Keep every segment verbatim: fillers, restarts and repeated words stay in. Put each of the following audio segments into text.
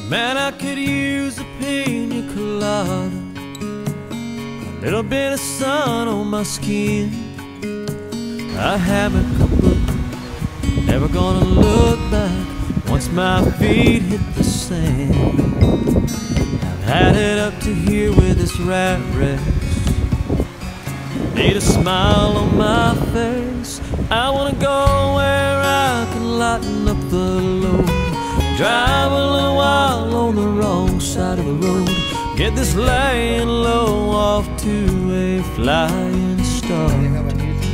Man, I could use a pina colada, a little bit of sun on my skin, a hammock, a book, never gonna look back once my feet hit the sand. I've had it up to here with this rat race, need a smile on my face. I wanna go where I can lighten up the load, drive a little while on the wrong side of the road, get this laying low off to a flying start.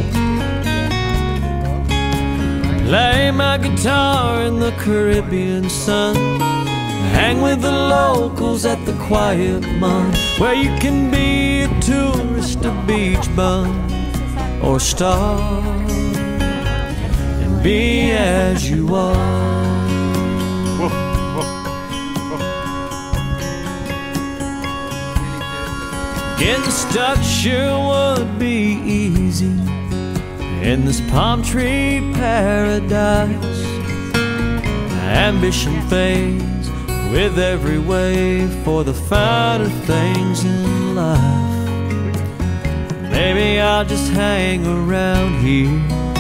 Play my guitar in the Caribbean sun, hang with the locals at the Quiet Mon, where you can be a tourist, a beach bum, or a star, and be as you are. Getting stuck sure would be easy in this palm tree paradise. Ambition fades with every wave for the finer things in life. Maybe I'll just hang around here,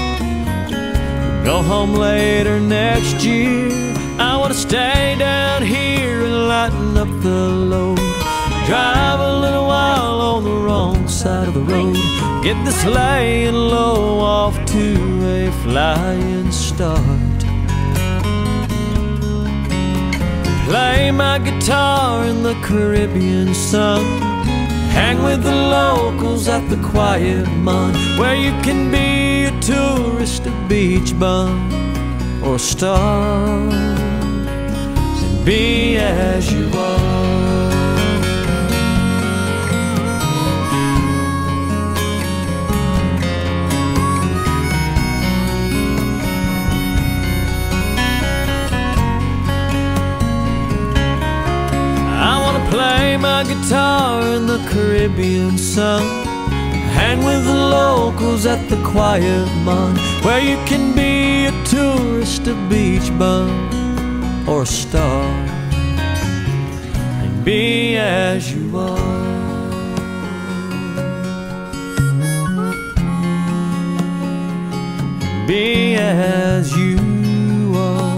go home later next year. I wanna stay down here and lighten up the load, drive a little while on the wrong side of the road, get this laying low off to a flying start. Play my guitar in the Caribbean sun, hang with the locals at the Quiet Mon, where you can be a tourist, a beach bum, or a star, and be as you are. Play my guitar in the Caribbean sun, hang with the locals at the Quiet Mon, where you can be a tourist, a beach bum, or a star, and be as you are. Be as you are.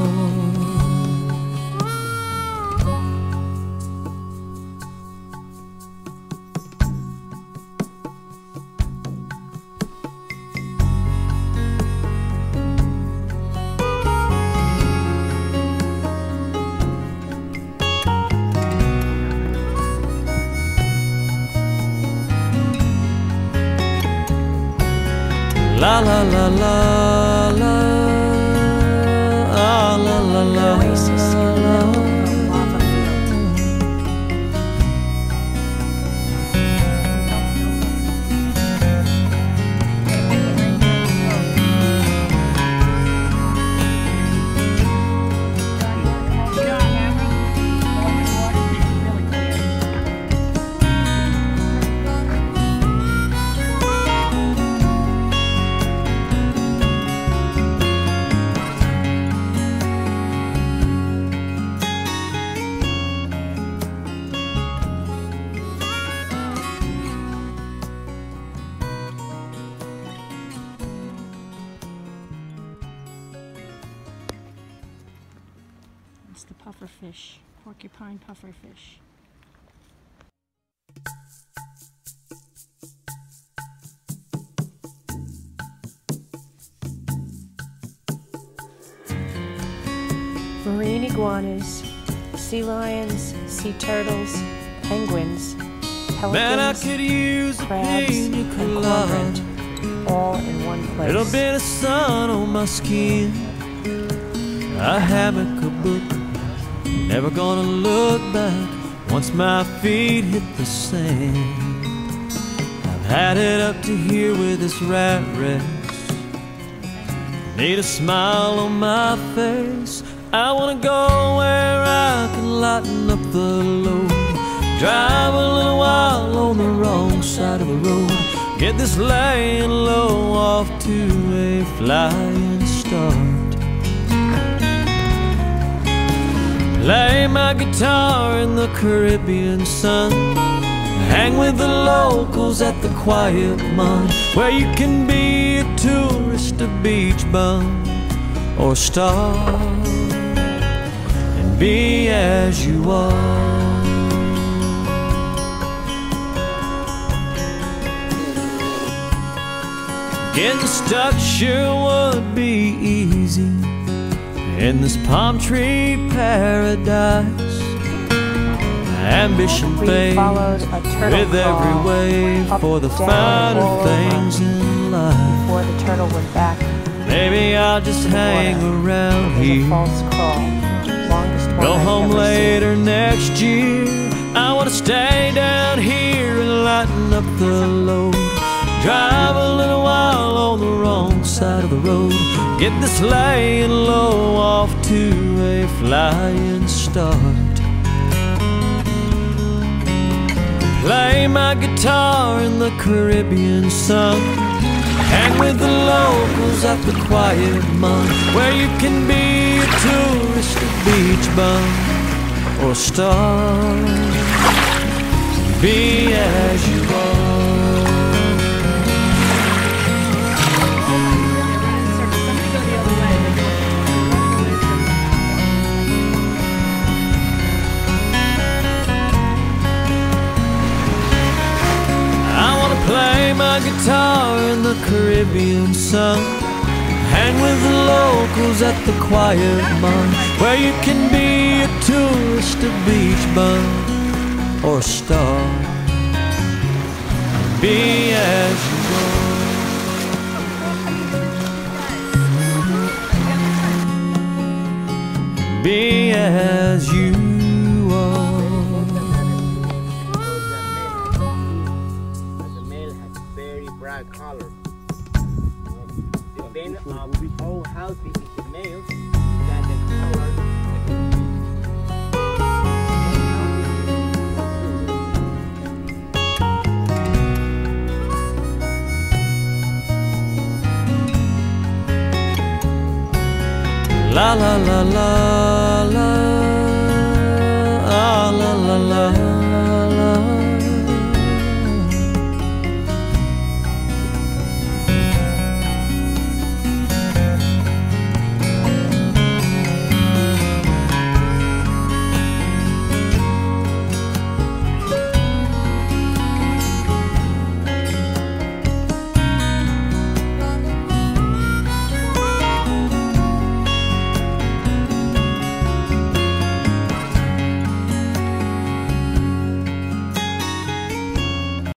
La la la la la, ah, la la la, Oasis here, lava field. It's the pufferfish, porcupine pufferfish. Marine iguanas, sea lions, sea turtles, penguins, pelicans, man, I could use crabs, a pina and colada, cormorant, all in one place. little bit of sun on my skin, a hammock, a book, never gonna look back once my feet hit the sand. I've had it up to here with this rat race, need a smile on my face. I wanna go where I can lighten up the load, drive a little while on the wrong side of the road, get this laying low off to a flying start. Play my guitar in the Caribbean sun, hang with the locals at the Quiet Month, where you can be a tourist, a beach bum, or a star, and be as you are. Getting stuck sure would be easy in this palm tree paradise. Ambition We fades followed a turtle with every crawl wave up, for the down, finer all things over in life. before the turtle went back. Maybe I'll just hang around It was a here, false crawl. Longest one go I've home ever later seen. next year. I wanna stay down here and lighten up the load, drive a little while on the wrong side of the road, get this laying low off to a flying start. Play my guitar in the Caribbean sun, hang with the locals at the Quiet Month, where you can be a tourist, a beach bum, or a star, be as you are. Play my guitar in the Caribbean sun, hang with the locals at the Quiet Month, where you can be a tourist, a beach bum, or a star, be as you are, be as you are. Bright color. Depending on how healthy is the male, that the color. La la la la la.